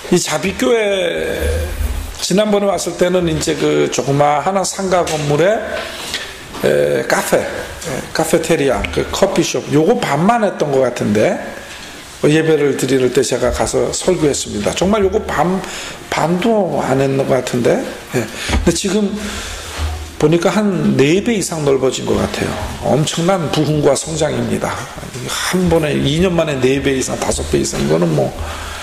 이 자비교회 지난번에 왔을 때는 이제 그 조그마한 상가 건물에 카페테리아, 그 커피숍, 요거 반만 했던 것 같은데, 예배를 드릴 때 제가 가서 설교했습니다. 정말 요거 반도 안 했는 것 같은데, 근데 지금 보니까 한 4배 이상 넓어진 것 같아요. 엄청난 부흥과 성장입니다. 한 번에 2년 만에 4배 이상, 5배 이상, 이거는 뭐,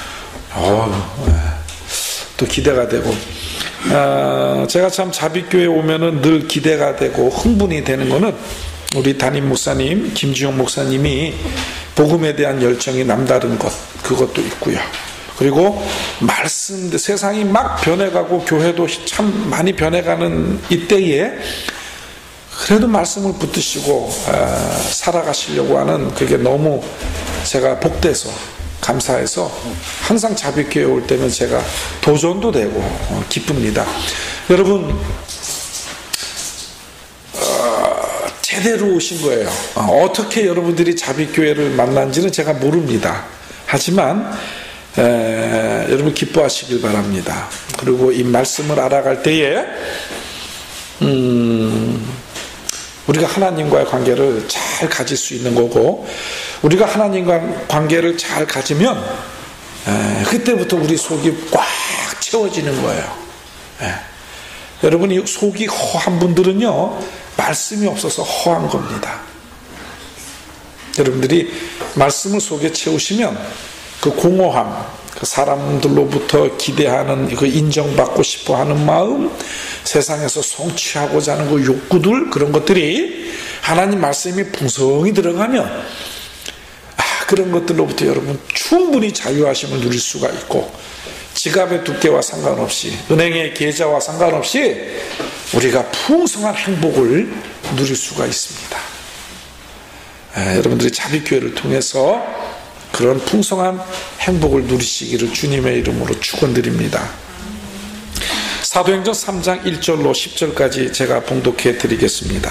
또 기대가 되고, 제가 참 자비교회 오면은 늘 기대가 되고 흥분이 되는 거는 우리 담임 목사님 김지용 목사님이 복음에 대한 열정이 남다른 것, 그것도 있고요. 그리고 말씀, 세상이 막 변해가고 교회도 참 많이 변해가는 이때에 그래도 말씀을 붙드시고 살아가시려고 하는, 그게 너무 제가 복돼서 감사해서 항상 자비교회 올 때는 제가 도전도 되고 기쁩니다. 여러분, 제대로 오신 거예요. 어떻게 여러분들이 자비교회를 만난지는 제가 모릅니다. 하지만 여러분 기뻐하시길 바랍니다. 그리고 이 말씀을 알아갈 때에 우리가 하나님과의 관계를 잘 가질 수 있는 거고, 우리가 하나님과 관계를 잘 가지면 그때부터 우리 속이 꽉 채워지는 거예요. 여러분이 속이 허한 분들은요, 말씀이 없어서 허한 겁니다. 여러분들이 말씀을 속에 채우시면 그 공허함, 그 사람들로부터 기대하는, 그 인정받고 싶어 하는 마음, 세상에서 성취하고자 하는 그 욕구들, 그런 것들이 하나님 말씀이 풍성히 들어가면 그런 것들로부터 여러분 충분히 자유하심을 누릴 수가 있고, 지갑의 두께와 상관없이, 은행의 계좌와 상관없이 우리가 풍성한 행복을 누릴 수가 있습니다. 여러분들이 자비교회를 통해서 그런 풍성한 행복을 누리시기를 주님의 이름으로 축원드립니다. 사도행전 3장 1절로 10절까지 제가 봉독해 드리겠습니다.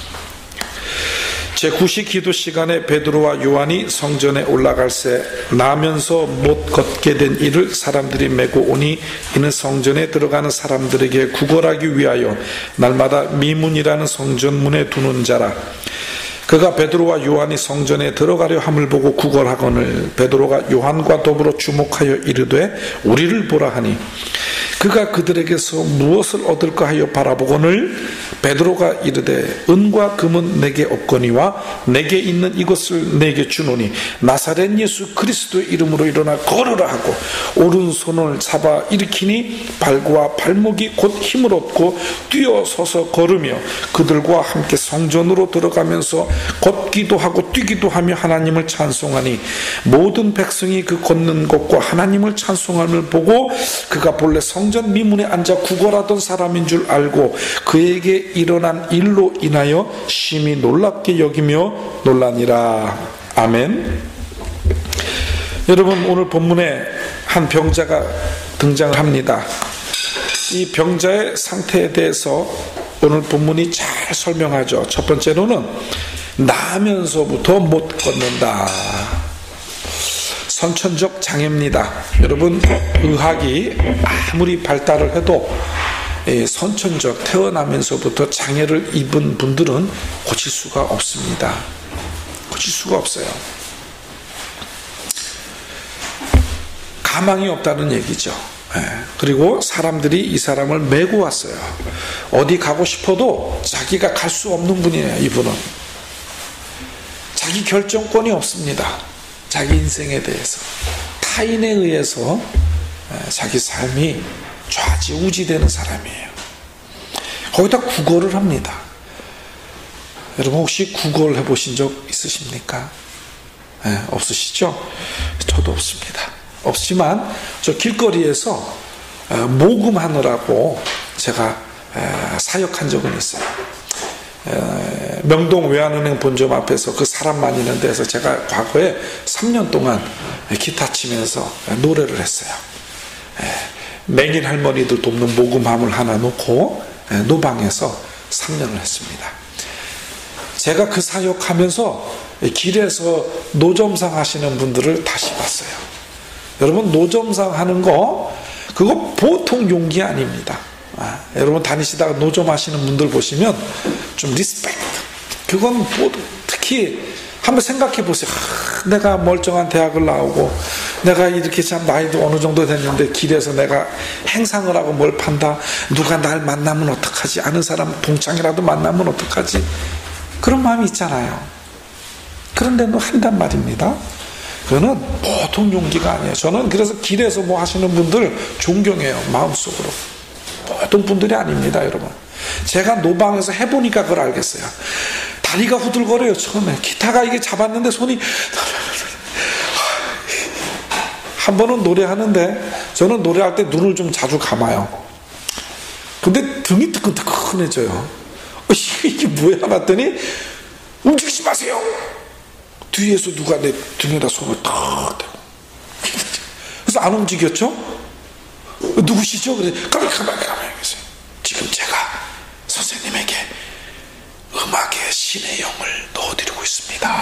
제9시 기도 시간에 베드로와 요한이 성전에 올라갈새 나면서 못 걷게 된 이를 사람들이 메고 오니, 이는 성전에 들어가는 사람들에게 구걸하기 위하여 날마다 미문이라는 성전문에 두는 자라. 그가 베드로와 요한이 성전에 들어가려 함을 보고 구걸하거늘 베드로가 요한과 더불어 주목하여 이르되 우리를 보라 하니, 그가 그들에게서 무엇을 얻을까 하여 바라보거늘 베드로가 이르되 은과 금은 내게 없거니와 내게 있는 이것을 내게 주노니 나사렛 예수 그리스도의 이름으로 일어나 걸으라 하고 오른손을 잡아 일으키니 발과 발목이 곧 힘을 얻고 뛰어서서 걸으며 그들과 함께 성전으로 들어가면서 걷기도 하고 뛰기도 하며 하나님을 찬송하니, 모든 백성이 그 걷는 것과 하나님을 찬송함을 보고 그가 본래 성전 미문에 앉아 구걸하던 사람인 줄 알고 그에게 일어난 일로 인하여 심히 놀랍게 여기며 놀라니라. 아멘. 여러분, 오늘 본문에 한 병자가 등장을 합니다. 이 병자의 상태에 대해서 오늘 본문이 잘 설명하죠. 첫 번째로는 나면서부터 못 걷는다. 선천적 장애입니다. 여러분, 의학이 아무리 발달을 해도 선천적, 태어나면서부터 장애를 입은 분들은 고칠 수가 없습니다. 고칠 수가 없어요. 가망이 없다는 얘기죠. 그리고 사람들이 이 사람을 메고 왔어요. 어디 가고 싶어도 자기가 갈 수 없는 분이에요. 이분은 자기 결정권이 없습니다. 자기 인생에 대해서 타인에 의해서 자기 삶이 좌지우지되는 사람이에요. 거기다 구걸을 합니다. 여러분, 혹시 구걸 해보신 적 있으십니까? 없으시죠? 저도 없습니다. 없지만 저 길거리에서 모금하느라고 제가 사역한 적은 있어요. 명동 외환은행 본점 앞에서 그 사람 많이 있는 데서 제가 과거에 3년 동안 기타 치면서 노래를 했어요. 맹인 할머니들 돕는 모금함을 하나 놓고 노방에서 3년을 했습니다. 제가 그 사역하면서 길에서 노점상 하시는 분들을 다시 봤어요. 여러분 노점상 하는 거 그거 보통 용기 아닙니다. 여러분 다니시다가 노점 하시는 분들 보시면 좀 리스펙트. 그건 특히 한번 생각해 보세요. 내가 멀쩡한 대학을 나오고 내가 이렇게 참 나이도 어느 정도 됐는데 길에서 내가 행상을 하고 뭘 판다. 누가 날 만나면 어떡하지? 아는 사람 동창이라도 만나면 어떡하지? 그런 마음이 있잖아요. 그런데도 한단 말입니다. 그거는 보통 용기가 아니에요. 저는 그래서 길에서 뭐 하시는 분들 존경해요. 마음속으로. 보통 분들이 아닙니다, 여러분. 제가 노방에서 해보니까 그걸 알겠어요. 다리가 후들거려요. 처음에 기타가 이게 잡았는데 손이 한 번은 노래하는데 저는 노래할 때 눈을 좀 자주 감아요. 근데 등이 뜨끈뜨끈해져요. 이게 뭐야 봤더니 움직이지 마세요. 뒤에서 누가 내 등에다 손을 탁 대고 그래서 안 움직였죠. 누구시죠? 그래 가만히 계세요. 지금 제가 선생님에게 음악의 신의 영을 넣어드리고 있습니다.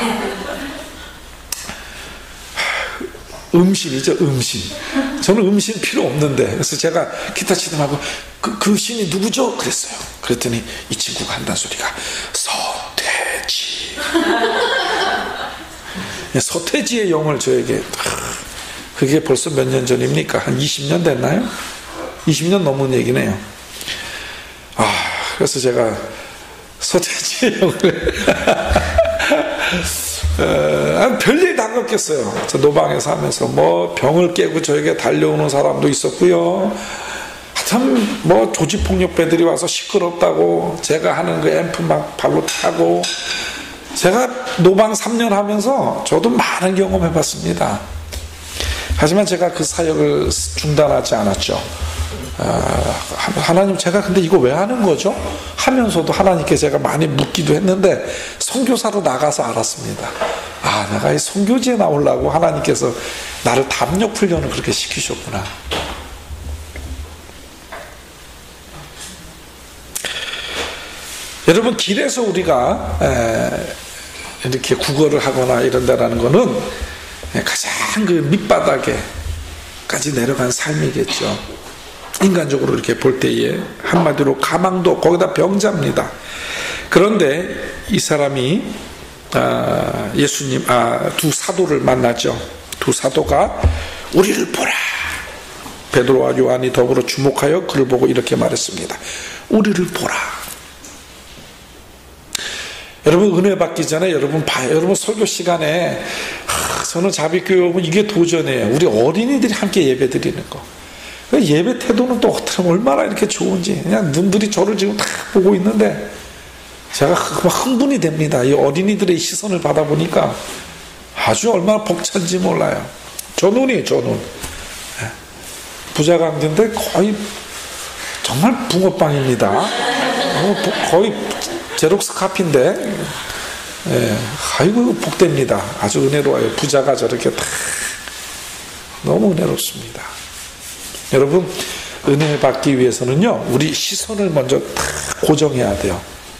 음신이죠, 음신. 저는 음신 필요 없는데. 그래서 제가 기타 치더라고 그 신이 누구죠? 그랬어요. 그랬더니 이 친구가 한단 소리가 서태지. 서태지의 영을 저에게. 그게 벌써 몇 년 전입니까? 한 20년 됐나요? 20년 넘은 얘기네요. 그래서 제가 서태지의 영을 별일 다 겪겠어요. 저 노방에서 하면서 뭐 병을 깨고 저에게 달려오는 사람도 있었고요. 하여튼 뭐 조직폭력배들이 와서 시끄럽다고 제가 하는 그 앰프 막 발로 타고. 제가 노방 3년 하면서 저도 많은 경험해봤습니다. 하지만 제가 그 사역을 중단하지 않았죠. 하나님 제가 근데 이거 왜 하는 거죠? 하면서도 하나님께 제가 많이 묻기도 했는데 선교사로 나가서 알았습니다. 내가 이 선교지에 나오려고 하나님께서 나를 담력 훈련을 그렇게 시키셨구나. 여러분 길에서 우리가 이렇게 국어를 하거나 이런다라는 거는 가장 그 밑바닥에까지 내려간 삶이겠죠. 인간적으로 이렇게 볼 때에 한마디로 가망도 거기다 병자입니다. 그런데 이 사람이 예수님 두 사도를 만나죠. 두 사도가 우리를 보라. 베드로와 요한이 더불어 주목하여 그를 보고 이렇게 말했습니다. 우리를 보라. 여러분 은혜 받기 전에 여러분 봐요. 여러분 설교 시간에 저는 자비교회 오면 이게 도전이에요. 우리 어린이들이 함께 예배 드리는 거. 예배 태도는 또 어떻게 얼마나 이렇게 좋은지. 그냥 눈들이 저를 지금 다 보고 있는데 제가 흥분이 됩니다. 이 어린이들의 시선을 받아보니까 아주 얼마나 벅찬지 몰라요. 저 눈이에요, 저 눈. 부자강대인데 거의 정말 붕어빵입니다. 거의 제록스 카피인데, 아이고 복됩니다. 아주 은혜로워요. 부자가 저렇게 다 너무 은혜롭습니다. 여러분 은혜 받기 위해서는요 우리 시선을 먼저 다 고정해야 돼요.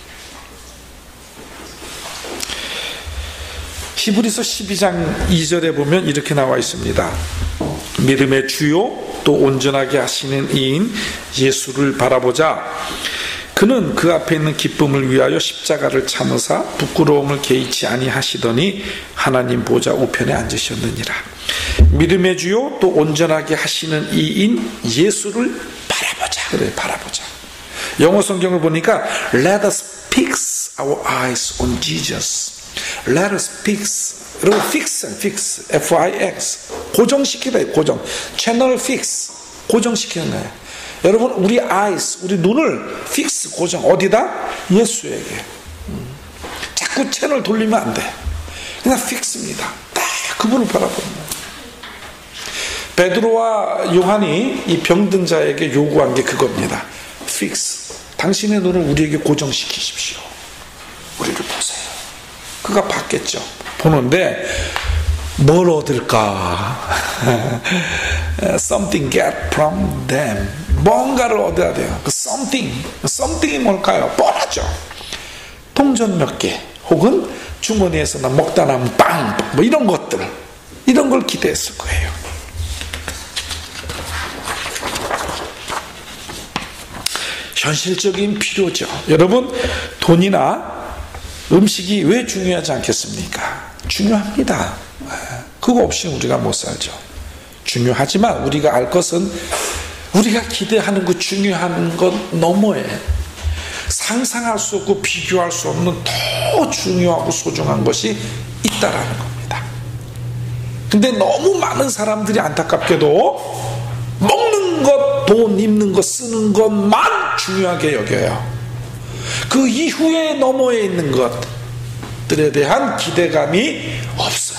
히브리서 12장 2절에 보면 이렇게 나와 있습니다. 믿음의 주요 또 온전하게 하시는 이인 예수를 바라보자. 그는 그 앞에 있는 기쁨을 위하여 십자가를 참으사 부끄러움을 개의치 아니하시더니 하나님 보좌 우편에 앉으셨느니라. 믿음의 주요 또 온전하게 하시는 이인 예수를 바라보자. 그래, 바라보자. 영어 성경을 보니까 Let us fix our eyes on Jesus. Let us fix. 여러분 fix, F-I-X. 고정시키다. 고정. 채널 fix. 고정시키는 거예요. 여러분 우리 eyes, 우리 눈을 fix, 고정. 어디다? 예수에게. 자꾸 채널 돌리면 안 돼. 그냥 fix입니다. 딱 그분을 바라보는 거예요. 베드로와 요한이 이 병든 자에게 요구한 게 그겁니다. fix. 당신의 눈을 우리에게 고정시키십시오. 우리를 보세요. 그가 봤겠죠. 보는데 뭘 얻을까? Something get from them. 뭔가를 얻어야 돼요. 그 something이 뭘까요? 뻔하죠. 동전 몇 개, 혹은 주머니에서 나 먹다 남은 빵, 뭐 이런 것들, 이런 걸 기대했을 거예요. 현실적인 필요죠. 여러분, 돈이나 음식이 왜 중요하지 않겠습니까? 중요합니다. 그거 없이는 우리가 못 살죠. 중요하지만 우리가 알 것은 우리가 기대하는 그 중요한 것 너머에 상상할 수 없고 비교할 수 없는 더 중요하고 소중한 것이 있다라는 겁니다. 근데 너무 많은 사람들이 안타깝게도 먹는 것, 돈, 입는 것, 쓰는 것만 중요하게 여겨요. 그 이후에 너머에 있는 것들에 대한 기대감이 없어요.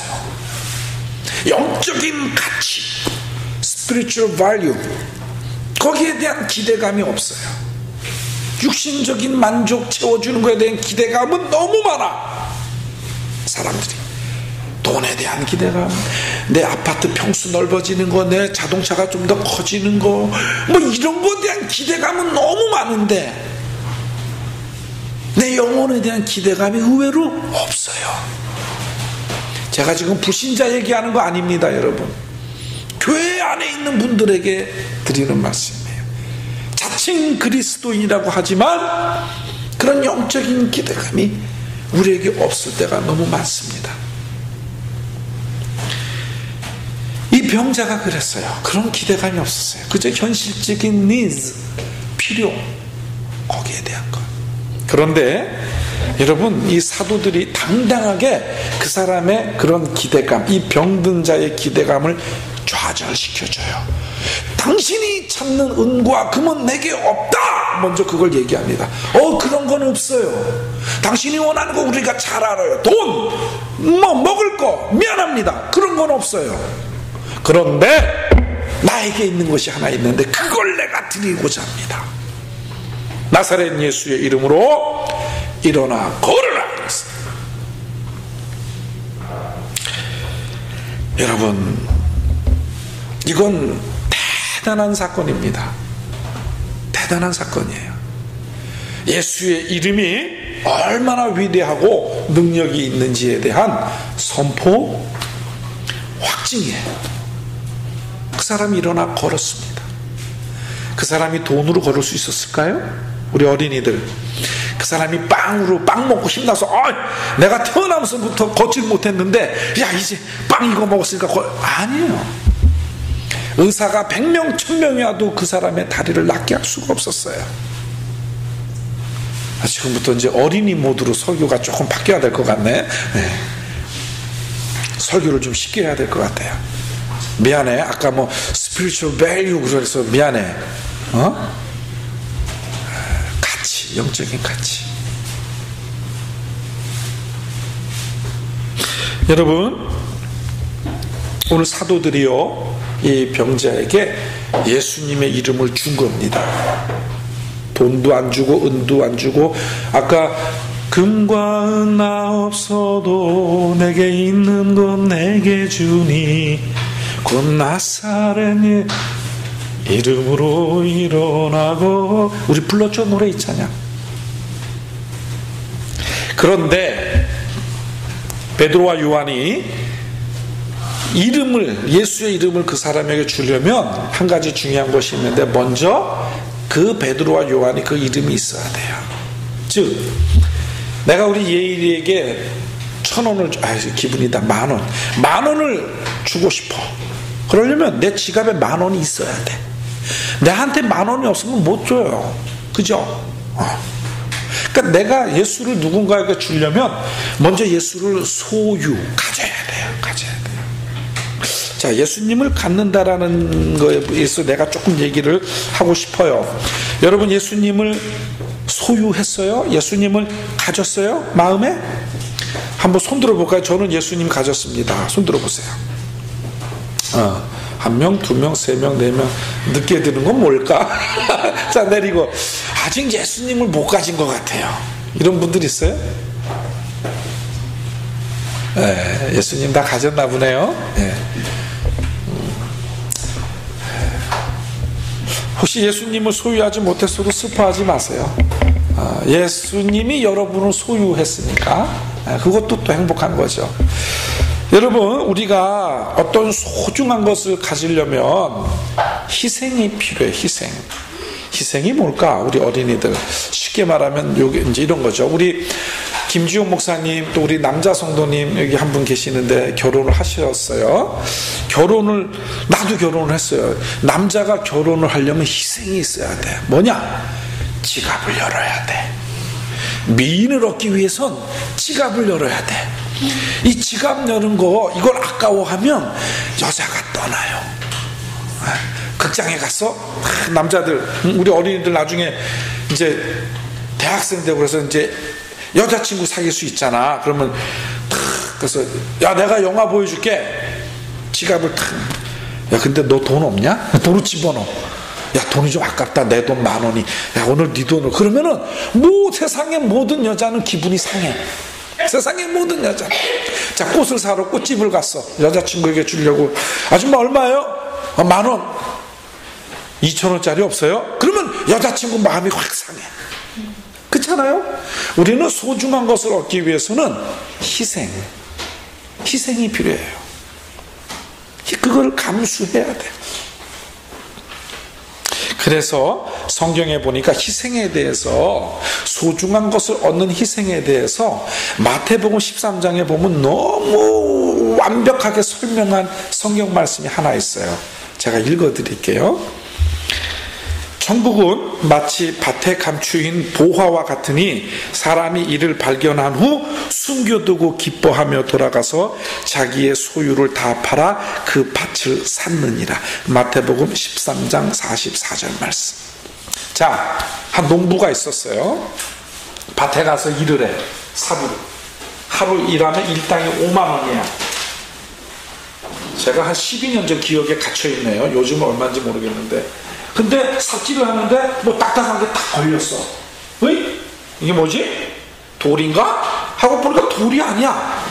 영적인 가치, spiritual value, 거기에 대한 기대감이 없어요. 육신적인 만족 채워주는 것에 대한 기대감은 너무 많아. 사람들이 돈에 대한 기대감, 내 아파트 평수 넓어지는 거, 내 자동차가 좀 더 커지는 거, 뭐 이런 거에 대한 기대감은 너무 많은데 내 영혼에 대한 기대감이 의외로 없어요. 제가 지금 불신자 얘기하는 거 아닙니다, 여러분. 교회 안에 있는 분들에게 드리는 말씀이에요. 자칭 그리스도인이라고 하지만 그런 영적인 기대감이 우리에게 없을 때가 너무 많습니다. 이 병자가 그랬어요. 그런 기대감이 없었어요. 그저 현실적인 needs, 필요, 거기에 대한 것. 그런데 여러분, 이 사도들이 당당하게 그 사람의 그런 기대감, 이 병든 자의 기대감을 좌절시켜줘요. 당신이 찾는 은과 금은 내게 없다, 먼저 그걸 얘기합니다. 그런 건 없어요. 당신이 원하는 거 우리가 잘 알아요. 돈, 뭐 먹을 거, 미안합니다, 그런 건 없어요. 그런데 나에게 있는 것이 하나 있는데 그걸 내가 드리고자 합니다. 나사렛 예수의 이름으로 일어나 걸으라 그랬습니다. 여러분, 이건 대단한 사건입니다. 대단한 사건이에요. 예수의 이름이 얼마나 위대하고 능력이 있는지에 대한 선포, 확증이에요. 그 사람이 일어나 걸었습니다. 그 사람이 돈으로 걸을 수 있었을까요? 우리 어린이들, 그 사람이 빵 먹고 힘나서 내가 태어나면서부터 걷질 못했는데 야 이제 빵 이거 먹었으니까 아니에요. 의사가 100명 1000명이 와도 그 사람의 다리를 낫게 할 수가 없었어요. 지금부터 이제 어린이 모드로 설교가 조금 바뀌어야 될 것 같네. 네. 설교를 좀 쉽게 해야 될 것 같아요. 미안해, 아까 뭐 spiritual value 그래서 미안해. 가치, 영적인 가치. 여러분, 오늘 사도들이요, 이 병자에게 예수님의 이름을 준 겁니다. 돈도 안 주고 은도 안 주고, 아까 금과 은 나 없어도 내게 있는 건 내게 주니 곧 나사렛의 이름으로 일어나고, 우리 불렀죠, 노래 있잖냐. 그런데 베드로와 요한이 예수의 이름을 그 사람에게 주려면 한 가지 중요한 것이 있는데, 먼저 그 베드로와 요한이 그 이름이 있어야 돼요. 즉, 내가 우리 예일이에게 1000원을, 기분이다, 10,000원, 10,000원을 주고 싶어. 그러려면 내 지갑에 10,000원이 있어야 돼. 내한테 10,000원이 없으면 못 줘요. 그죠? 그러니까 내가 예수를 누군가에게 주려면 먼저 예수를 가져야 돼요. 자, 예수님을 갖는다라는 거에 대해서 내가 조금 얘기를 하고 싶어요. 여러분, 예수님을 소유했어요? 예수님을 가졌어요? 마음에? 한번 손들어 볼까요? 저는 예수님 가졌습니다. 손들어 보세요. 1명, 2명, 3명, 4명. 늦게 드는 건 뭘까? 자, 내리고. 아직 예수님을 못 가진 것 같아요. 이런 분들 있어요? 네, 예수님 다 가졌나 보네요. 네. 혹시 예수님을 소유하지 못했어도 슬퍼하지 마세요. 예수님이 여러분을 소유했으니까 그것도 또 행복한 거죠. 여러분, 우리가 어떤 소중한 것을 가지려면 희생이 필요해요. 희생이 뭘까? 우리 어린이들 쉽게 말하면 요게 이제 이런 거죠. 우리 김주용 목사님 또 우리 남자 성도님 여기 한 분 계시는데 결혼을 하셨어요. 나도 결혼을 했어요. 남자가 결혼을 하려면 희생이 있어야 돼. 뭐냐? 지갑을 열어야 돼. 미인을 얻기 위해선 지갑을 열어야 돼. 이 지갑 여는 거 이걸 아까워하면 여자가 떠나요. 극장에 가서 남자들 우리 어린이들 나중에 이제 대학생 되고 그래서 이제 여자친구 사귈 수 있잖아. 그러면 그래서 야 내가 영화 보여줄게. 지갑을 야 근데 너 돈 없냐? 돈을 집어넣어. 야 돈이 좀 아깝다. 내 돈 10,000원이. 야 오늘 네 돈을. 그러면은 세상의 모든 여자는 기분이 상해. 세상의 모든 여자. 자 꽃을 사러 꽃집을 갔어. 여자친구에게 주려고. 아줌마 얼마예요? 10,000원. 2,000원짜리 없어요? 그러면 여자친구 마음이 확 상해. 그렇잖아요? 우리는 소중한 것을 얻기 위해서는 희생이 필요해요. 그걸 감수해야 돼. 그래서 성경에 보니까 희생에 대해서, 소중한 것을 얻는 희생에 대해서 마태복음 13장에 보면 너무 완벽하게 설명한 성경 말씀이 하나 있어요. 제가 읽어드릴게요. 천국은 마치 밭에 감추인 보화와 같으니 사람이 이를 발견한 후 숨겨두고 기뻐하며 돌아가서 자기의 소유를 다 팔아 그 밭을 샀느니라. 마태복음 13장 44절 말씀. 자, 한 농부가 있었어요. 밭에 가서 일을 해. 사부로. 하루 일하면 일당이 50,000원이야. 제가 한 12년 전 기억에 갇혀있네요. 요즘은 얼마인지 모르겠는데. 근데 삽질을 하는데 뭐 딱딱한 게 딱 걸렸어. 어이? 이게 뭐지? 돌인가? 하고 보니까 돌이 아니야.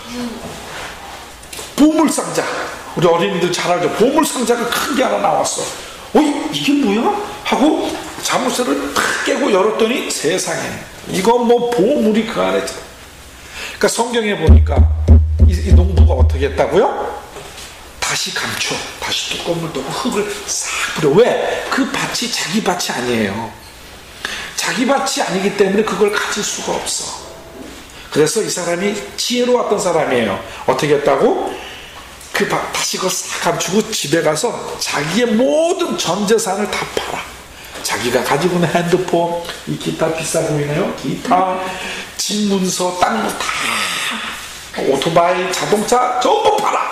보물상자. 우리 어린이들 잘 알죠? 보물상자가 큰 게 하나 나왔어. 어이? 이게 뭐야? 하고 자물쇠를 탁 깨고 열었더니 세상에 이거 뭐 보물이 그 안에. 그러니까 성경에 보니까 이 농부가 어떻게 했다고요? 다시 감춰. 다시 뚜껑을 덮고 흙을 싹 뿌려. 왜? 그 밭이 자기 밭이 아니에요. 자기 밭이 아니기 때문에 그걸 가질 수가 없어. 그래서 이 사람이 지혜로웠던 사람이에요. 어떻게 했다고? 그 밭 다시 그걸 싹 감추고 집에 가서 자기의 모든 전 재산을 다 팔아. 자기가 가지고 있는 핸드폰, 이 기타 비싸 보이네요. 기타, 집 문서, 땅 다, 오토바이, 자동차 전부 팔아.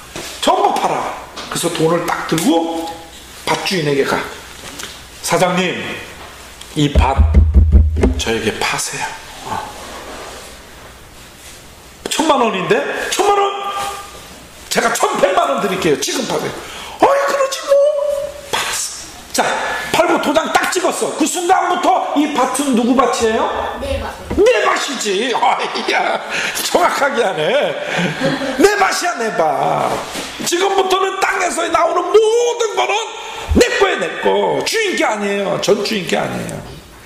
그래서 돈을 딱 들고 밭주인에게 가. 사장님, 이 밭 저에게 파세요. 1,000,000원인데 1,000,000원? 제가 1,100,000원 드릴게요. 지금 파세요. 그러지 뭐. 팔았어. 자, 팔고 도장 딱 찍었어. 그 순간부터 이 밭은 누구 밭이에요? 내 밭. 내 밭이지. 야, 정확하게 하네. 내 밭이야, 내 밭. 지금부터는 땅에서 나오는 모든 거는 내 거야, 내 거. 주인 게 아니에요. 전 주인 게 아니에요.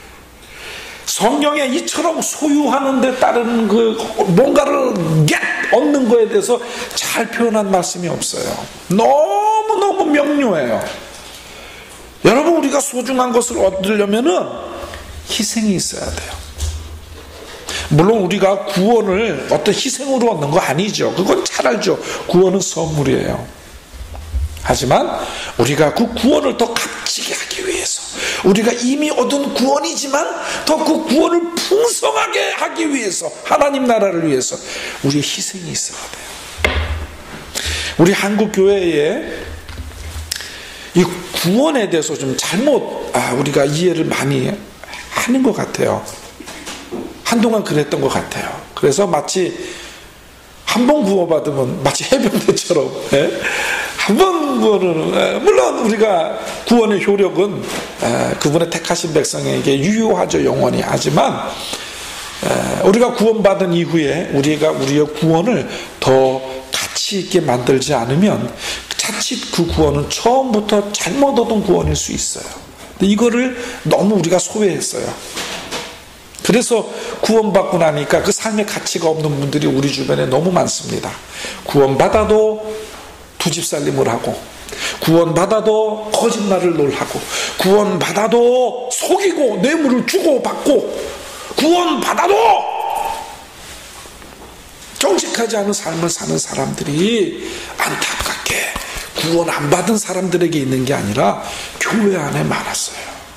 성경에 이처럼 소유하는 데 따른 그 뭔가를 얻는 거에 대해서 잘 표현한 말씀이 없어요. 너무너무 명료해요. 여러분, 우리가 소중한 것을 얻으려면은 희생이 있어야 돼요. 물론 우리가 구원을 어떤 희생으로 얻는 거 아니죠. 그건 잘 알죠. 구원은 선물이에요. 하지만 우리가 그 구원을 더 값지게 하기 위해서, 우리가 이미 얻은 구원이지만 더 그 구원을 풍성하게 하기 위해서, 하나님 나라를 위해서 우리의 희생이 있어야 돼요. 우리 한국 교회에 이 구원에 대해서 좀 잘못 우리가 이해를 많이 하는 것 같아요. 한동안 그랬던 것 같아요. 그래서 마치 한 번 구원받으면 마치 해병대처럼, 한 번 구원은, 물론 우리가 구원의 효력은 그분의 택하신 백성에게 유효하죠, 영원히. 하지만 우리가 구원받은 이후에 우리가 우리의 구원을 더 가치 있게 만들지 않으면 자칫 그 구원은 처음부터 잘못 얻은 구원일 수 있어요. 근데 이거를 너무 우리가 소외했어요. 그래서 구원받고 나니까 그 삶의 가치가 없는 분들이 우리 주변에 너무 많습니다. 구원받아도 두 집 살림을 하고, 구원받아도 거짓말을 늘 하고, 구원받아도 속이고 뇌물을 주고 받고, 구원받아도 정직하지 않은 삶을 사는 사람들이 안타깝게 구원 안 받은 사람들에게 있는 게 아니라 교회 안에 많았어요.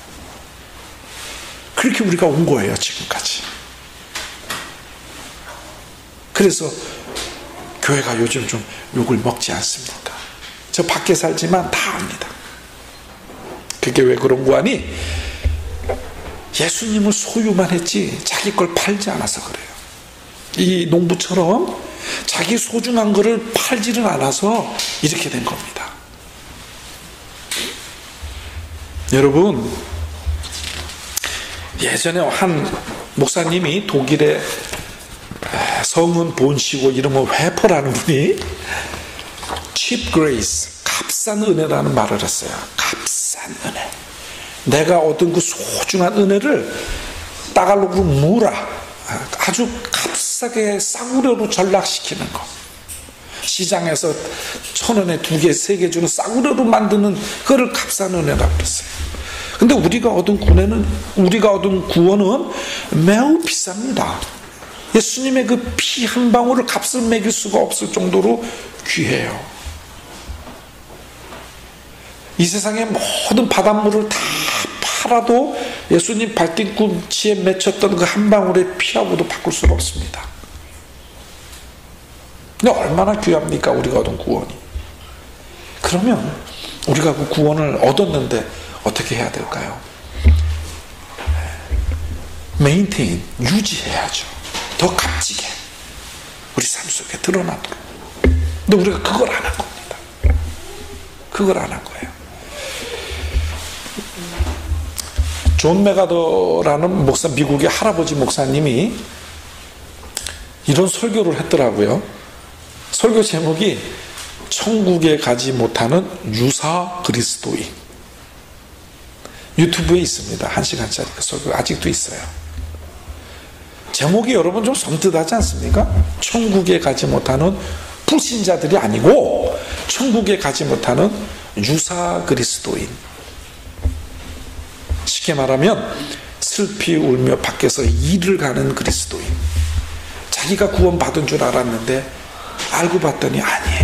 그렇게 우리가 온 거예요, 지금까지. 그래서 교회가 요즘 좀 욕을 먹지 않습니까? 저 밖에 살지만 다 압니다. 그게 왜 그런 거 아니? 예수님을 소유만 했지 자기 걸 팔지 않아서 그래요. 이 농부처럼 자기 소중한 거를 팔지는 않아서 이렇게 된 겁니다. 여러분, 예전에 한 목사님이 독일의 성은 본시고 이름은 회퍼라는 분이 cheap grace, 값싼 은혜라는 말을 했어요. 값싼 은혜. 내가 얻은 그 소중한 은혜를 따갈로그로 무라, 아주 값싸게 싸구려로 전락시키는 거. 시장에서 1,000원에 2개, 3개 주는 싸구려로 만드는 그걸 값싼 은혜라고 그랬어요. 근데 우리가 얻은 구원은 매우 비쌉니다. 예수님의 그 피 한 방울을 값을 매길 수가 없을 정도로 귀해요. 이 세상의 모든 바닷물을 다 팔아도 예수님 발뒤꿈치에 맺혔던 그 한 방울의 피하고도 바꿀 수가 없습니다. 근데 얼마나 귀합니까, 우리가 얻은 구원이. 그러면 우리가 그 구원을 얻었는데 어떻게 해야 될까요? 메인테인, 유지해야죠. 더 값지게 우리 삶 속에 드러나도록. 근데 우리가 그걸 안 한 겁니다. 그걸 안 한 거예요. 존 메가더라는 목사, 미국의 할아버지 목사님이 이런 설교를 했더라고요. 설교 제목이 천국에 가지 못하는 유사 그리스도인. 유튜브에 있습니다. 1시간짜리 그 설교 아직도 있어요. 제목이 여러분 좀 섬뜩하지 않습니까? 천국에 가지 못하는 불신자들이 아니고 천국에 가지 못하는 유사 그리스도인. 쉽게 말하면 슬피 울며 밖에서 일을 가는 그리스도인. 자기가 구원받은 줄 알았는데 알고 봤더니 아니에요.